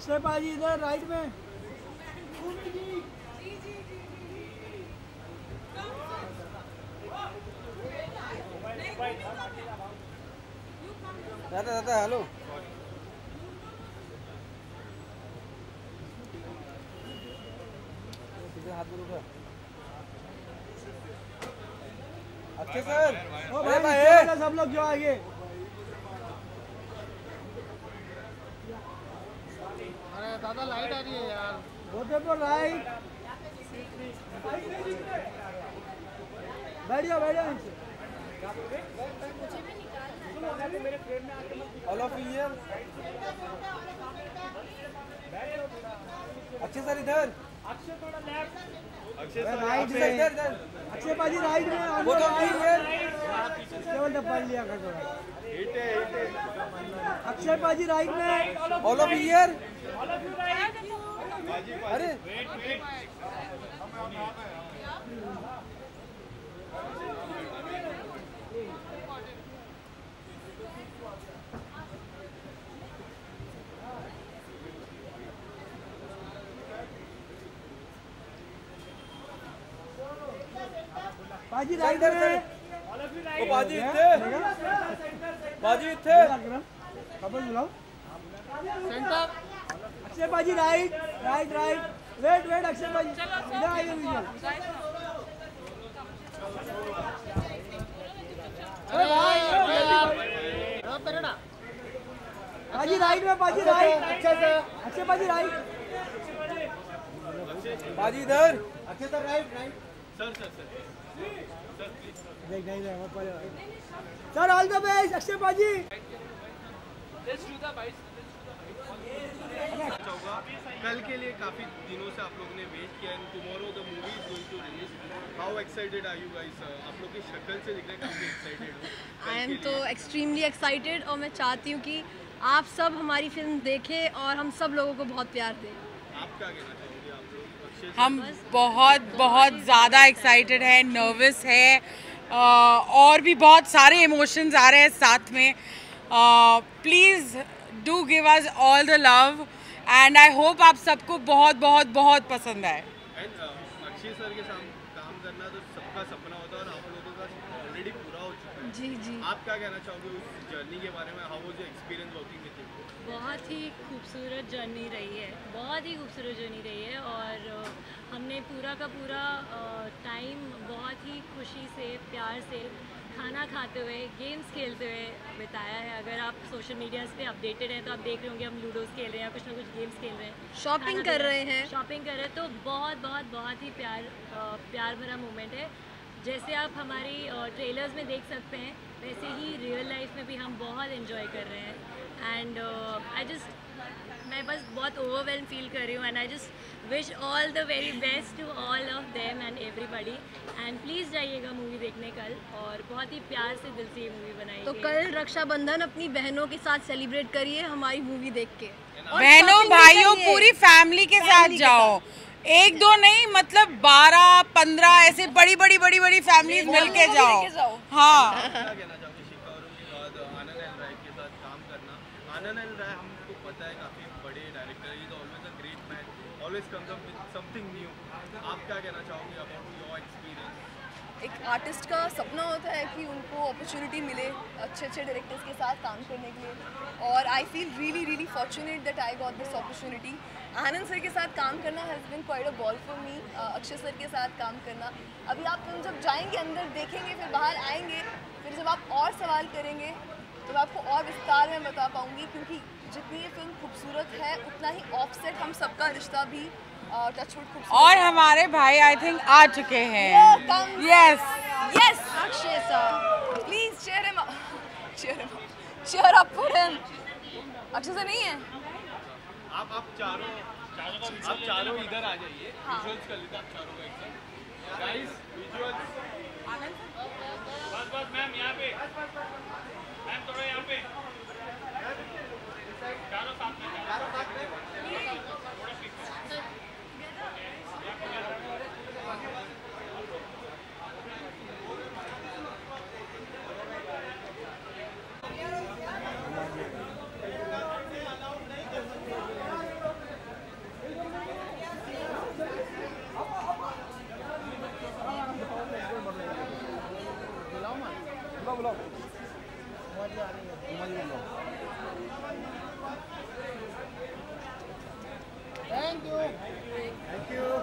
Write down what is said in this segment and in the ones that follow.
अक्षय पाजी इधर राइट में। दादा हेलो। हाथ में रुका। अक्षय सर, ओ भाई सब लोग जो आगे। अरे दादा लाइट आ रही है यार। होते पर लाइट। बैठ जाओ नीचे। All of here. Akshay sir इधर। अक्षय थोड़ा लेफ्ट। अक्षय सर राइट में। इधर। अक्षय पाजी राइट में। वो तो केवल डब्बल लिया कर थोड़ा। अक्षय पाजी राइट में। All of here. अरे बाजी राइट में। ओ बाजी इथे खबर बुलाओ। सेंटर। अक्षय बाजी राइट। वेट अक्षय बाजी इधर आइए विजुअल। अरे बाजी राइट में। बाजी राइट। अक्षय बाजी राइट। बाजी इधर। Akshay sir right. Sir all the best Akshay बाजी। कल के लिए काफी दिनों से आप लोगों ने वेट किया and tomorrow the movie is going to release. How excited are you guys? आप लोग की शक्ल से दिख रहा है काफी एक्साइटेड हो। आई एम तो एक्सट्रीमली एक्साइटेड और मैं चाहती हूँ कि आप सब हमारी फिल्म देखें और हम सब लोगों को बहुत प्यार दें। आप क्या कहना चाहोगे? आप लोग हम बहुत ज़्यादा एक्साइटेड है, नर्वस है और भी बहुत सारे इमोशंस आ रहे हैं साथ में। Please do give us all the love and I hope आप सबको बहुत पसंद आए। अक्षय सर के साथ काम करना तो सबका सपना होता है और आप लोगों का सपना ऑलरेडी पूरा हो चुका है। जी आप क्या कहना चाहोगे उस जर्नी के बारे में? How was your experience working with him? बहुत ही खूबसूरत जर्नी रही है, बहुत ही खूबसूरत जर्नी रही है और हमने पूरा का पूरा टाइम बहुत ही खुशी से, प्यार से, खाना खाते हुए, गेम्स खेलते हुए बिताया है। अगर आप सोशल मीडिया पे अपडेटेड हैं तो आप देख रहे होंगे हम लूडोस खेल रहे हैं या कुछ ना कुछ गेम्स खेल रहे हैं, शॉपिंग कर रहे हैं। तो बहुत ही प्यार भरा मोमेंट है। जैसे आप हमारी ट्रेलर्स में देख सकते हैं वैसे ही रियल लाइफ में भी हम बहुत एंजॉय कर रहे हैं एंड मैं बस बहुत ओवरवेल्म फील कर रही हूँ and I just wish all the very best to all of them and everybody and please जाइएगा मूवी देखने कल और बहुत ही प्यार से दिल से ये मूवी बनाई तो कल रक्षाबंधन अपनी बहनों के साथ सेलिब्रेट करिए हमारी मूवी देख के। बहनों भाइयों पूरी फैमिली के साथ जाओ, एक दो नहीं मतलब 12-15 ऐसे बड़ी फैमिलीज मिलके जाओ। हाँ आनंद एंड राय हमको पता है काफी बड़े director, is always a great man, always comes up with something new. आप क्या कहना चाहोगे अबाउट योर एक्सपीरियंस? एक आर्टिस्ट का सपना होता है कि उनको अपॉर्चुनिटी मिले अच्छे डायरेक्टर्स के साथ काम करने के लिए और I feel really fortunate that I got this opportunity. Anand sir के साथ काम करना has been quite a ball for me. Akshay sir के साथ काम करना, अभी आप फिल्म जब जाएंगे अंदर देखेंगे फिर बाहर आएंगे, फिर जब आप और सवाल करेंगे तो मैं आपको और विस्तार में बता पाऊँगी क्योंकि जितनी ये फिल्म खूबसूरत है उतना ही ऑफसेट हम सबका रिश्ता भी टचवुड खूबसूरत और हमारे भाई आई थिंक आ चुके हैं। Yes Akshay sir please cheer up for him। Akshay sir नहीं है? आप चारों इधर आ जाइए, विजुअल्स कर लेते हैं आप चारों का एक साथ। गाइस विजुअल्स बस मैम यहाँ पे, मैम थोड़ा यहाँ पे, चारों साथ में thank you. Thank you.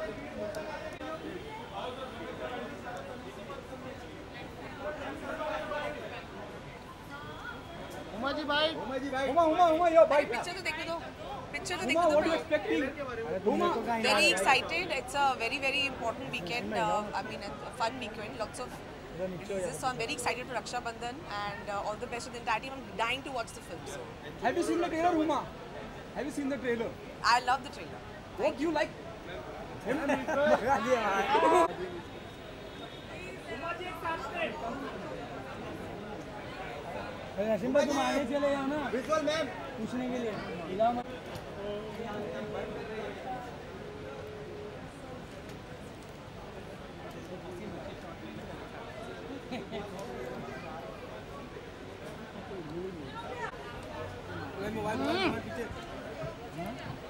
Uma ji भाई, उमा यो भाई पिक्चर तो देखने दो, पिक्चर तो उमा देखने what you do. Expecting Uma Very excited. It's a very, very important weekend. I mean, a fun weekend. Lots of releases. So I'm very excited for Raksha Bandhan and all the best to the entire team. I'm dying to watch the film. So have you seen the trailer Uma? Have you seen the trailer? I love the trailer. What you like? Simmba तुम आगे चले जाओ ना visual ma'am पूछने के लिए हिला मत मोबाइल पीछे